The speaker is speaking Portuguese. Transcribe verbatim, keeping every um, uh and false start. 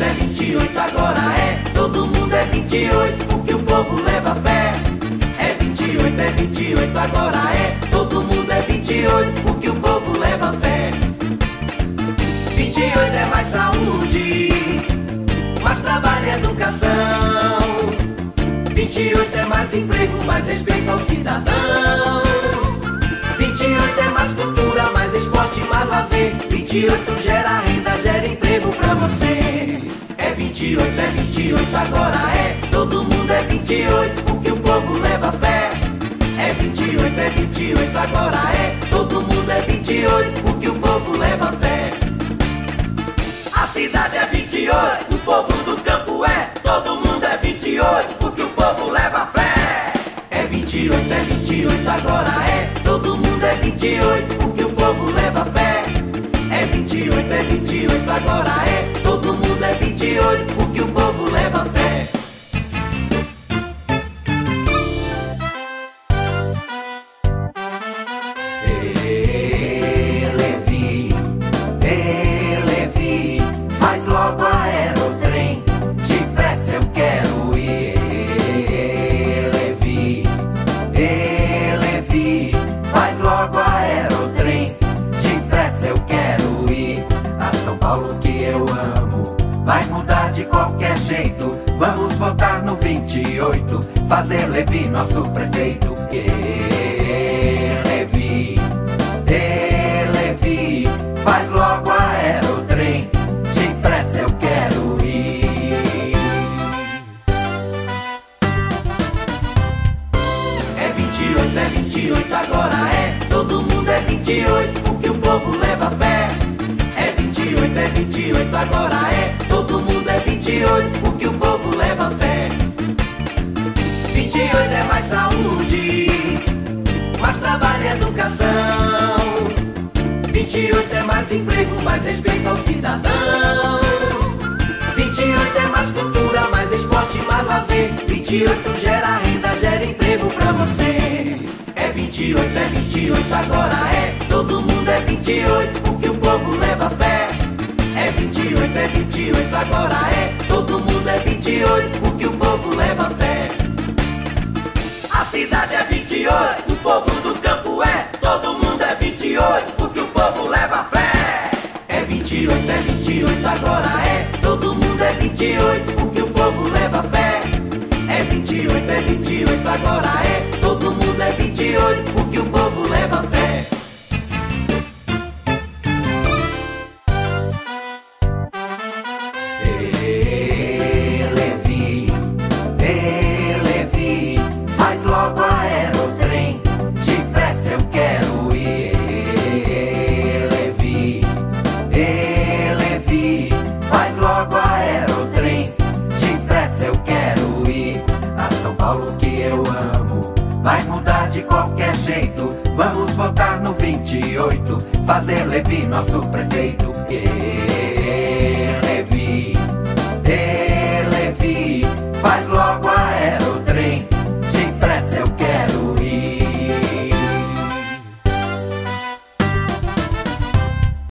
oito, é vinte e oito, agora é. Todo mundo é vinte e oito, porque o povo leva fé. É vinte e oito, é vinte e oito, agora é. Todo mundo é vinte e oito, porque o povo leva fé. vinte e oito é mais saúde, mais trabalho e educação. vinte e oito é mais emprego, mais respeito ao cidadão. vinte e oito é mais cultura, mais esporte, mais lazer. vinte e oito gera renda, gera emprego pra você. É vinte e oito, é vinte e oito, agora é. Todo mundo é vinte e oito, porque o povo leva fé. É vinte e oito, é vinte e oito, agora é. Todo mundo é vinte e oito, porque o povo leva fé. A cidade é vinte e oito, o povo do campo é. Todo mundo é vinte e oito, porque o povo leva fé. É vinte e oito, é vinte e oito, agora é. Todo mundo é vinte e oito, porque o povo leva fé. É vinte e oito, é vinte e oito, agora é. Todo mundo é vinte e oito, porque o povo leva fé. Elevi, Elevi, faz logo aerotrem, depressa eu quero ir. Elevi, Elevi, faz logo aerotrem, depressa eu quero ir. A São Paulo que eu amo vai mudar de qualquer jeito. Vamos votar no vinte e oito, fazer Levi nosso prefeito. Elevi, Elevi, faz logo aerotrem, depressa eu quero ir. É vinte e oito, é vinte e oito, agora é. Todo mundo é vinte e oito, porque o povo leva fé. É vinte e oito, é vinte e oito, agora é. Todo mundo é vinte e oito, porque o povo leva fé. vinte e oito é mais saúde, mais trabalho e educação. vinte e oito é mais emprego, mais respeito ao cidadão. vinte e oito é mais cultura, mais esporte, mais lazer. vinte e oito gera renda, gera emprego pra você. É vinte e oito, é vinte e oito, agora é. Todo mundo é vinte e oito, porque o povo leva fé. É vinte e oito, é vinte e oito, agora é. Todo mundo é vinte e oito, porque o povo leva fé. A cidade é vinte e oito, o povo do campo é. Todo mundo é vinte e oito, porque o povo leva fé. É vinte e oito, é vinte e oito, agora é. Todo mundo é vinte e oito, porque o povo leva fé. É vinte e oito, é vinte e oito, agora é. Todo mundo é vinte e oito, porque o povo leva fé. Elevi, Elevi, faz logo aerotrem, depressa eu quero ir. Elevi, Elevi, faz logo aerotrem, depressa eu quero ir. A São Paulo que eu amo vai mudar de qualquer jeito. Vamos votar no vinte e oito, fazer Levi nosso prefeito.